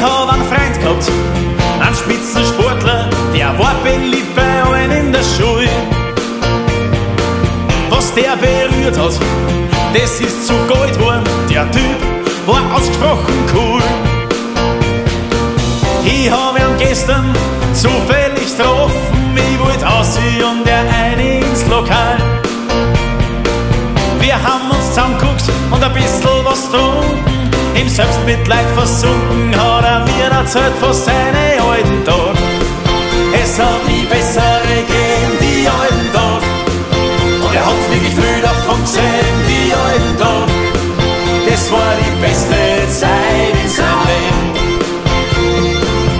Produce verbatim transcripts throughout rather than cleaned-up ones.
hab einen Freund gehabt, einen Spitzensportler, der war beliebt bei allen in der Schule. Was der berührt hat, das ist zu Gold geworden. Der Typ war ausgesprochen cool. Ich hab ihn gestern zufällig getroffen, ich wollte aussehen und er ein ins Lokal. Wir haben uns zusammengeguckt und ein bisschen was getrunken. Im Selbstmitleid versunken hat er mir erzählt von seinen alten Tagen. Es hat nie bessere gegeben, die alten Tage. Und er hat wirklich viel davon gesehen, die alten Tage. Das war die beste Zeit in seinem Leben.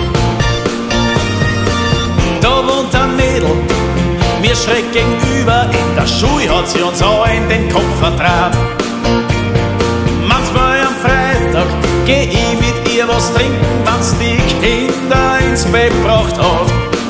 Da wohnt ein Mädel, mir schräg gegenüber. In der Schule hat sie uns allen den Kopf vertraut. Manchmal am Freitag geh ich mit ihr was trinken, wenn's die Kinder ins Bett gebracht hat.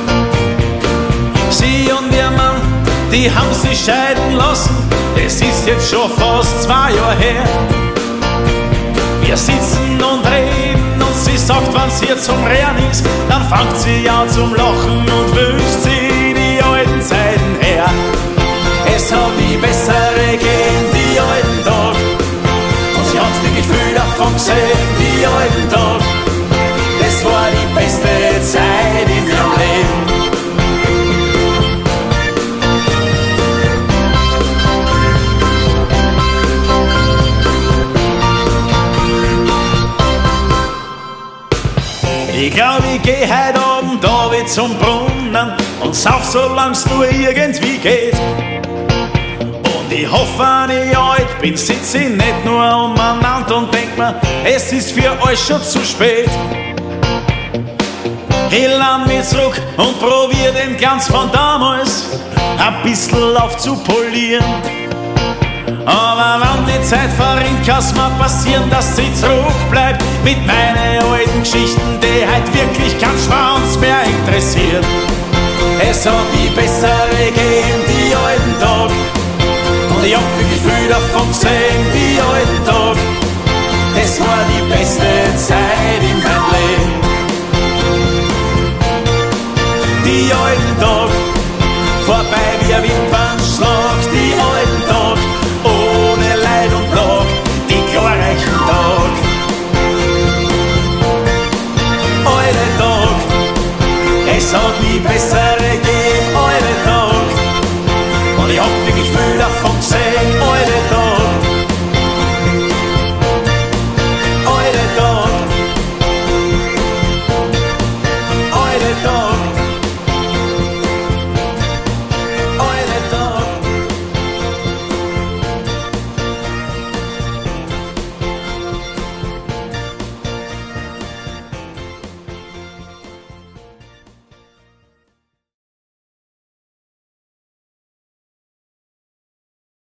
Sie und ihr Mann, die haben sich scheiden lassen, es ist jetzt schon fast zwei Jahre her. Wir sitzen und reden und sie sagt, wenn's hier zum Reden ist, dann fangt sie an zum Lachen und wünscht sie die alten Zeiten her. Es hat die bessere gegeben, die alten Tage. Und sie hat wirklich viel davon gesehen, die alten Tage. Das war die beste Zeit in ihrem Leben. Ich glaub, ich geh heut Abend da wie zum Brunnen und sauf, solang's nur irgendwie geht. Und ich hoffe, wenn ich alt bin, sitz ich nicht nur umeinander und denk mir, es ist für euch schon zu spät. Ich lehn mich zurück und probier den Glanz von damals ein bisschen aufzupolieren. Aber wenn die Zeit verrinnt, kann's mir passieren, dass sie zurückbleibt mit meinen alten Geschichten, die halt wirklich kein Schwanz mehr interessiert. Es hat die bessere gegeben, die alten Tage. Und ich hab wirklich viel davon gesehen, die alten Tage. Das war die beste Zeit in meinem Leben. Die alten Tage, vorbei wie ein Wimpernschlag, die alten Tage. Ohne Leid und Plag, die glorreichen Tag. Alte Tag, es hat nie bessere gegeben, alte Tag. Und ich hab wirklich viel davon gesehen, alte Tag.